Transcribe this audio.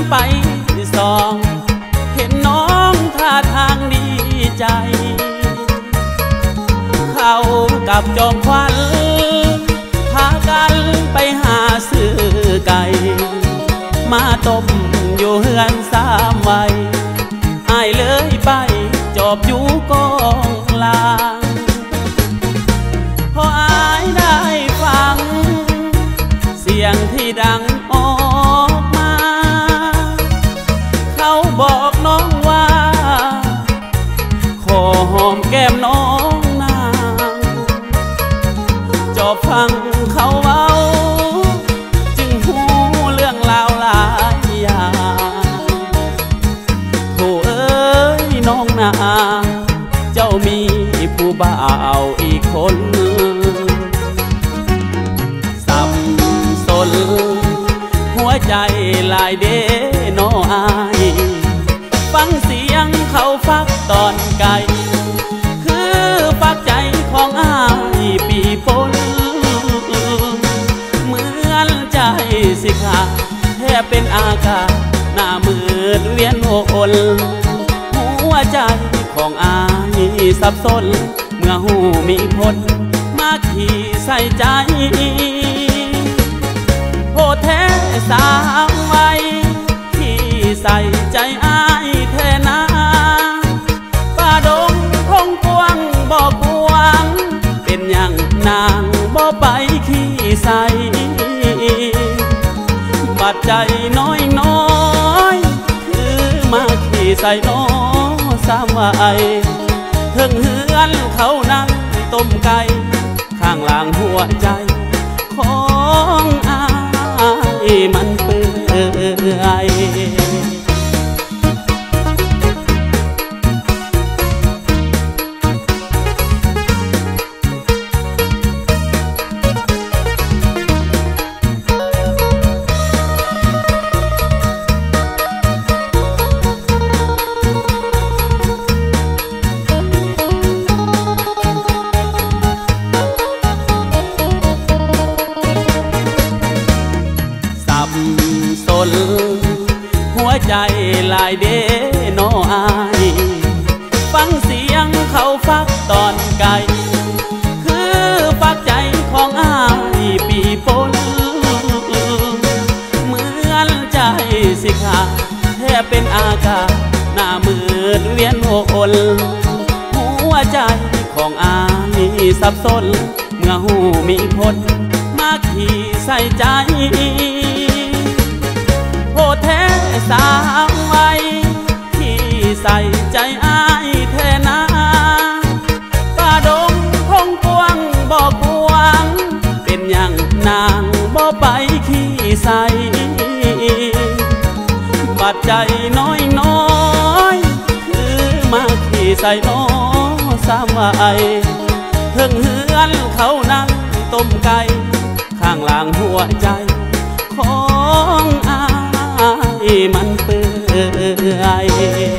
ไปสองเห็นน้องท่าทางดีใจเขากับจอมควันพากันไปหาซื้อไก่มาต้มอยู่เฮือนสามวัยอายเลยไปจอบอยู่กองลางพออายได้ฟังเสียงที่ดังออกมาเขาบอกน้องว่าขอหอมแก้มน้องนางจอบฟังเขาเว้าจึงหูเรื่องราวหลายอย่างโธ่เอ้ยน้องนางเจ้ามีผู้บ่าวอีกคนสับสนหัวใจลายเดน้ออายฟังเสียงเขาฟักตอนไกลคือฟักใจของอายปีปนเหมือนใจสิขาดแทบเป็นอากาศหน้ามืดเวียนวนหัวใจของอายสับสนเมื่อหูมีคนมาขี่ใส่ใจโหแท้สาวไว้ที่ใส่ใจอายแท้นาป่าดงคงกว้างบ่กว้างเป็นอย่างนางบ่ไปขี่ใส่บัดใจน้อยน้อยคือมาขี่ใส่น้อสามวัยถึงเฮือนเขานั่งต้มไก่ข้างหลังหัวใจของอายมันเปื่อยหัวใจลายเดน้ออายฟังเสียงเขาฟักตอนไกลคือฟักใจของอายปีปนเหมือนใจสิขาดแทบเป็นอากาศหน้ามืดเวียนวนหัวใจของอายสับสนเมื่อหูมีคนมาขี่ใส่ใจโหแท้สาวไว้ที่ใส่ใจอายแท้นาป่าดงคงกว้างบ่กว้างเป็นอย่างนางบ่ไปขี่ใส่บัดใจน้อยน้อยคือมาขี่ใส่น้อสามวัยถึงเฮือนเขานั่งต้มไก่ข้างหลังหัวใจของอายมันเปื่อย